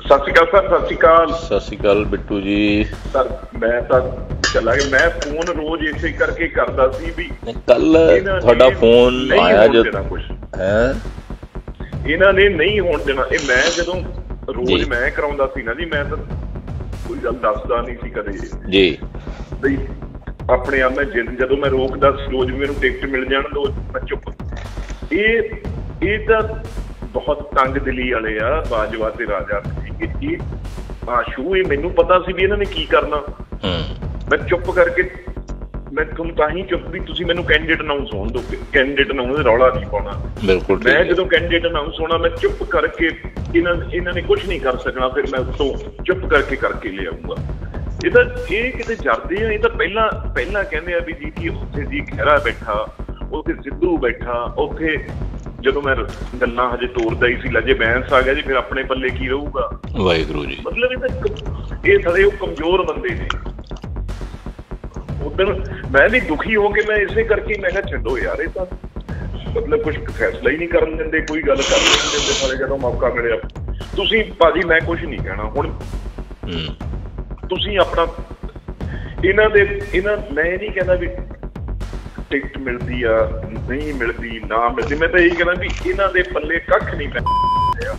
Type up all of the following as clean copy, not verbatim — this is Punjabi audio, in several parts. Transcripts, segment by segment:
ਸਤਿ ਸ਼੍ਰੀ ਅਕਾਲ ਸਰ। ਸਤਿ ਸ਼੍ਰੀ ਅਕਾਲ। ਸਤਿ ਸ਼੍ਰੀ ਅਕਾਲ ਬਿੱਟੂ ਜੀ। ਸਰ ਮੈਂ ਤਾਂ ਚਲਾ ਗਿਆ। ਮੈਂ ਫੋਨ ਰੋਜ਼ ਇਸੇ ਕਰਕੇ ਕਰਦਾ ਸੀ ਵੀ ਕੱਲ ਤੁਹਾਡਾ ਫੋਨ ਆਇਆ ਜਦ ਕੁਛ ਹੈ ਇਹਨਾਂ ਨੇ ਨਹੀਂ ਹੋਣ ਦੇਣਾ। ਇਹ ਮੈਂ ਜਦੋਂ ਰੋਜ਼ ਮੈਂ ਕਰਾਉਂਦਾ ਸੀ ਨਾ ਜੀ, ਮੈਂ ਤਾਂ ਕੋਈ ਗੱਲ ਦੱਸਦਾ ਨਹੀਂ ਸੀ ਕਦੇ ਜੀ ਬਈ ਆਪਣੇ ਆਪ। ਮੈਂ ਜਦੋਂ ਮੈਂ ਰੋਕਦਾ ਸੀ ਰੋਜ਼ ਮੈਨੂੰ ਟਿਕਟ ਮਿਲ ਜਾਣ ਦੋ, ਮੈਂ ਚੁੱਪ। ਇਹ ਤਾਂ ਬਹੁਤ ਤੰਗ ਦਿਲੀ ਵਾਲੇ ਆ ਬਾਜਵਾ ਤੇ ਰਾਜਾ। ਆਸ਼ੂ ਇਹ ਮੈਨੂੰ ਪਤਾ ਸੀ ਵੀ ਇਹਨਾਂ ਨੇ ਕੀ ਕਰਨਾ। ਮੈਂ ਚੁੱਪ ਕਰਕੇ ਮੈਂ ਤੁਹਾਨੂੰ ਤਾਂ ਹੀ ਚੁੱਪ ਵੀ ਤੁਸੀਂ ਮੈਨੂੰ ਕੈਂਡੀਡੇਟ ਅਨਾਊਂਸ ਹੋਣ ਦਿਓ। ਕੈਂਡੀਡੇਟ ਅਨਾਊਂਸ ਰੌਲਾ ਨਹੀਂ ਪਾਉਣਾ। ਬਿਲਕੁਲ ਮੈਂ ਜਦੋਂ ਕੈਂਡੀਡੇਟ ਅਨਾਊਂਸ ਹੋਣਾ ਮੈਂ ਚੁੱਪ ਕਰਕੇ ਇਹਨਾਂ ਨੇ ਕੁਛ ਨਹੀਂ ਕਰ ਸਕਣਾ। ਫਿਰ ਮੈਂ ਉੱਤੋਂ ਚੁੱਪ ਕਰਕੇ ਲਿਆਊਂਗਾ। ਇਹ ਕਿਤੇ ਜਰਦੇ ਆ। ਇਹ ਤਾਂ ਪਹਿਲਾਂ ਕਹਿੰਦੇ ਆ ਵੀ ਜੀ ਕੀ ਉੱਥੇ ਜੀ ਖਹਿਰਾ ਬੈਠਾ, ਉੱਥੇ ਸਿੱਧੂ ਬੈਠਾ, ਉੱਥੇ ਜਦੋਂ ਮੈਂ ਗੱਲਾਂ ਹਜੇ ਤੋਰਦਾ ਹੀ ਸੀ ਲਜੇ ਬੈਂਸ ਆ ਗਿਆ ਜੀ, ਫਿਰ ਆਪਣੇ ਪੱਲੇ ਕੀ ਰਹੂਗਾ। ਵਾਹਿਗੁਰੂ ਜੀ। ਮਤਲਬ ਇਹ ਸਾਰੇ ਉਹ ਕਮਜ਼ੋਰ ਬੰਦੇ ਨੇ। ਉਦੋਂ ਮੈਂ ਵੀ ਦੁਖੀ ਹੋ ਕੇ ਮੈਂ ਇਸੇ ਕਰਕੇ ਮੈਂ ਕਿਹਾ ਛੱਡੋ ਯਾਰ, ਇਹ ਤਾਂ ਮਤਲਬ ਕੁਛ ਫੈਸਲਾ ਹੀ ਨਹੀਂ ਕਰਨ ਦਿੰਦੇ, ਕੋਈ ਗੱਲ ਕਰ ਨਹੀਂ ਦਿੰਦੇ ਸਾਰੇ। ਜਦੋਂ ਮੌਕਾ ਮਿਲਿਆ ਤੁਸੀਂ ਭਾਜੀ, ਮੈਂ ਕੁਛ ਨਹੀਂ ਕਹਿਣਾ ਹੁਣ। ਤੁਸੀਂ ਆਪਣਾ ਇਹਨਾਂ ਮੈਂ ਇਹ ਨਹੀਂ ਕਹਿੰਦਾ ਵੀ ਟਿਕਟ ਮਿਲਦੀ ਆ ਨਹੀਂ ਮਿਲਦੀ ਨਾ ਮਿਲਦੀ। ਮੈਂ ਤਾਂ ਇਹੀ ਕਹਿੰਦਾ ਵੀ ਇਹਨਾਂ ਦੇ ਪੱਲੇ ਕੱਖ ਨਹੀਂ ਪੈ ਰਿਹਾ।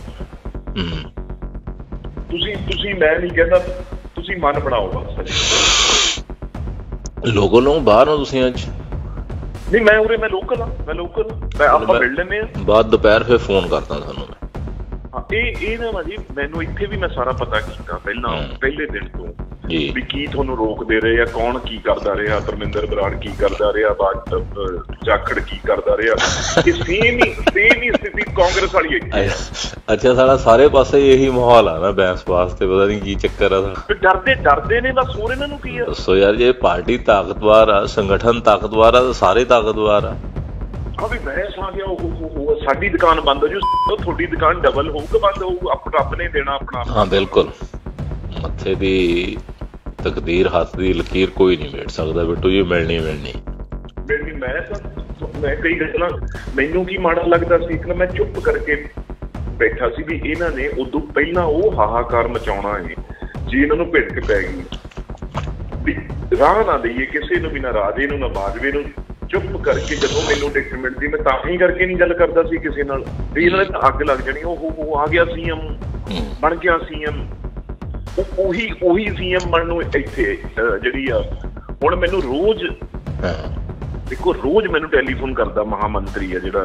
ਤੁਸੀਂ ਮੈਂ ਨਹੀਂ ਕਹਿੰਦਾ, ਤੁਸੀਂ ਮਨ ਬਣਾਓ ਬਸ। ਲੋਕਲ ਨੂੰ ਬਾਹਰ ਹੋ ਤੁਸੀਂ ਅੱਜ? ਨਹੀਂ ਮੈਂ ਉਰੇ, ਮੈਂ ਲੋਕਲ ਮੈਂ ਆਪਾਂ ਮਿਲ ਲੈਂਦੇ ਆ ਬਾਅਦ ਦੁਪਹਿਰ ਫਿਰ ਫੋਨ ਕਰਦਾ ਤੁਹਾਨੂੰ ਮੈਂ। ਇਹ ਨਾ ਭਾਜੀ ਮੈਨੂੰ ਇੱਥੇ ਵੀ ਮੈਂ ਸਾਰਾ ਪਤਾ ਕੀਤਾ ਪਹਿਲੇ ਦਿਨ ਤੋਂ ਵੀ ਕੀ ਤੁਹਾਨੂੰ ਰੋਕਦੇ ਰਹੇ ਆ, ਕੌਣ ਕੀ ਕਰਦਾ ਰਿਹਾ, ਧਰਮਿੰਦਰ ਬਰਾੜ ਕੀ ਕਰਦਾ ਰਿਹਾ, ਜਾਖੜ ਕੀ ਕਰਦਾ ਰਿਹਾ। ਇਹ ਸੇਮ ਹੀ ਸਥਿਤੀ ਕਾਂਗਰਸ ਵਾਲੀ ਹੈ। ਅੱਛਾ, ਸਾਡਾ ਸਾਰੇ ਪਾਸੇ ਇਹੀ ਮਾਹੌਲ ਆ ਨਾ ਬੈਂਸ ਵਾਸਤੇ। ਪਤਾ ਨਹੀਂ ਕੀ ਚੱਕਰ ਆ। ਡਰਦੇ ਨੇ ਬਸ। ਹੋਰ ਇਹਨਾਂ ਨੂੰ ਕੀ ਆ? ਦੱਸੋ ਯਾਰ, ਜੇ ਪਾਰਟੀ ਤਾਕਤਵਰ ਆ, ਸੰਗਠਨ ਤਾਕਤਵਰ ਆ ਤਾਂ ਸਾਰੇ ਤਾਕਤਵਰ ਆ। ਵੀ ਬਹਿਸ ਆ ਗਿਆ, ਉਹ ਸਾਡੀ ਦੁਕਾਨ ਬੰਦ ਹੋ ਜੂ, ਤੁਹਾਡੀ ਦੁਕਾਨ ਡਬਲ ਹੋਊਗਾ, ਬੰਦ ਹੋਊ, ਰੱਬ ਨੇ ਦੇਣਾ ਆਪਣਾ। ਹਾਂ ਬਿਲਕੁਲ। ਮੱਥੇ ਦੀ ਤਕਦੀਰ, ਹੱਥ ਦੀ ਲਕੀਰ ਕੋਈ ਨਹੀਂ ਮੇਟ ਸਕਦਾ ਬਿੱਟੂ ਜੀ। ਮਿਲਣੀ ਮੈਂ ਕਈ ਗੱਲਾਂ ਮੈਨੂੰ ਕੀ ਮਾੜਾ ਲੱਗਦਾ ਸੀ। ਇੱਕ ਨਾ ਮੈਂ ਚੁੱਪ ਕਰਕੇ ਬੈਠਾ ਸੀ ਵੀ ਇਹਨਾਂ ਨੇ ਉਦੋਂ ਪਹਿਲਾਂ ਉਹ ਹਾਹਾਕਾਰ ਮਚਾਉਣਾ ਹੈ ਜੀ। ਇਹਨਾਂ ਨੂੰ ਭਿੜਕ ਪੈ ਗਈ ਵੀ ਰਾਹ ਨਾ ਦੇਈਏ ਕਿਸੇ ਨੂੰ ਵੀ, ਨਾ ਰਾਜੇ ਨੂੰ ਨਾ ਬਾਜਵੇ ਨੂੰ। ਚੁੱਪ ਕਰਕੇ ਜਦੋਂ ਮੈਨੂੰ ਟਿਕਟ ਮਿਲਦੀ ਮੈਂ ਤਾਂ ਹੀ ਕਰਕੇ ਨਹੀਂ ਗੱਲ ਕਰਦਾ ਸੀ ਕਿਸੇ ਨਾਲ ਵੀ ਇਹਨਾਂ ਨੇ ਤਾਂ ਅੱਗ ਲੱਗ ਜਾਣੀ। ਉਹ ਆ ਗਿਆ ਸੀਐਮ, ਬਣ ਗਿਆ ਸੀਐਮ। ਉਹੀ ਸੀਐਮ ਬਣਨ ਨੂੰ ਇੱਥੇ ਜਿਹੜੀ ਆ ਹੁਣ ਮੈਨੂੰ ਰੋਜ਼ ਦੇਖੋ, ਰੋਜ਼ ਮੈਨੂੰ ਟੈਲੀਫੋਨ ਕਰਦਾ ਮਹਾਮੰਤਰੀ ਆ ਜਿਹੜਾ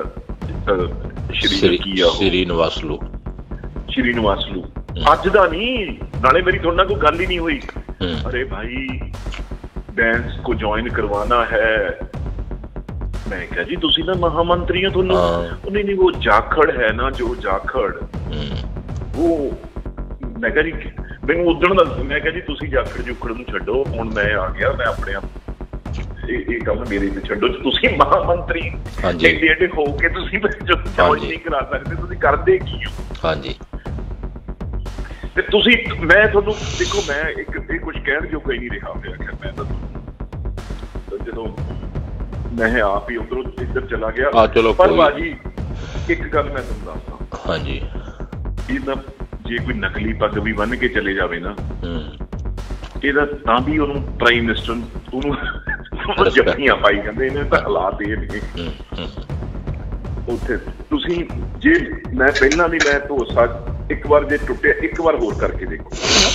ਸ਼੍ਰੀ ਨਿਵਾਸ ਲੂ। ਅੱਜ ਦਾ ਨਹੀਂ, ਨਾਲੇ ਮੇਰੀ ਤੁਹਾਡੇ ਨਾਲ ਕੋਈ ਗੱਲ ਹੀ ਨਹੀਂ ਹੋਈ। ਅਰੇ ਭਾਈ ਡੈਂਸ ਕੋ ਜੁਆਇਨ ਕਰਵਾਨਾ ਹੈ। ਮੈਂ ਕਿਹਾ ਜੀ ਤੁਸੀਂ ਨਾ ਮਹਾਮੰਤਰੀ ਹੋ, ਤੁਹਾਨੂੰ ਨਹੀਂ ਉਹ ਜਾਖੜ ਹੈ ਨਾ, ਜੋ ਜਾਖੜ ਉਹ। ਮੈਂ ਕਿਹਾ ਜੀ ਮੈਨੂੰ ਉਦਣ ਦਾ ਮੈਂ ਕਿਹਾ ਜੀ ਤੁਸੀਂ ਜਾਖੜ ਜੁਖੜ ਨੂੰ ਛੱਡੋ, ਹੁਣ ਮੈਂ ਆ ਗਿਆ, ਮੈਂ ਆਪਣੇ ਆਪ ਇਹ ਕੰਮ ਮੇਰੇ ਤੇ ਛੱਡੋ। ਤੁਸੀਂ ਮਹਾਮੰਤਰੀ ਐਡੇ ਹੋ ਕੇ ਤੁਸੀਂ ਜੁਆਇਨ ਨਹੀਂ ਕਰਾ ਸਕਦੇ, ਤੁਸੀਂ ਕਰਦੇ ਕੀ ਹੋ? ਹਾਂਜੀ। ਤੇ ਤੁਸੀਂ ਮੈਂ ਤੁਹਾਨੂੰ ਦੇਖੋ, ਮੈਂ ਇਹ ਕੁਛ ਕਹਿਣ ਜੋ ਕੋਈ ਨਹੀਂ ਰਿਹਾ ਹੋਇਆ। ਮੈਂ ਤਾਂ ਜਦੋਂ ਮੈਂ ਆਪ ਹੀ ਉੱਧਰੋਂ ਇੱਧਰ ਚਲਾ ਗਿਆ। ਪਰ ਬਾਜੀ ਇੱਕ ਗੱਲ ਮੈਂ ਤੁਹਾਨੂੰ ਦੱਸਦਾ। ਹਾਂਜੀ, ਇਹਦਾ ਜੇ ਕੋਈ ਨਕਲੀ ਪੱਗ ਵੀ ਬੰਨ ਕੇ ਚਲੇ ਜਾਵੇ ਨਾ, ਇਹਦਾ ਤਾਂ ਵੀ ਉਹਨੂੰ ਪ੍ਰਾਈਮ ਮਿਨਿਸਟਰ ਉਹਨੂੰ ਜੱਫੀਆਂ ਪਾਈ ਜਾਂਦੇ। ਇਹਨੇ ਤਾਂ ਹਾਲਾਤ ਇਹ ਨੇ ਉੱਥੇ। ਤੁਸੀਂ ਜੇ ਮੈਂ ਪਹਿਲਾਂ ਵੀ ਮੈਂ ਭਰੋਸਾ ਇੱਕ ਵਾਰ ਜੇ ਟੁੱਟਿਆ, ਇੱਕ ਵਾਰ ਹੋਰ ਕਰਕੇ ਦੇਖੋ।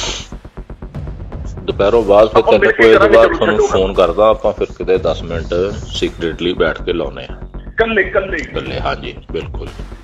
ਦੁਪਹਿਰੋਂ ਬਾਅਦ ਫਿਰ 3 ਵਜੇ ਤੋਂ ਬਾਅਦ ਤੁਹਾਨੂੰ ਫੋਨ ਕਰਦਾ ਆਪਾਂ, ਫਿਰ ਕਿਤੇ 10 ਮਿੰਟ ਸੀਕ੍ਰੇਟਲੀ ਬੈਠ ਕੇ ਲਾਉਣੇ ਆ। ਕੱਲੇ। ਹਾਂਜੀ ਬਿਲਕੁਲ।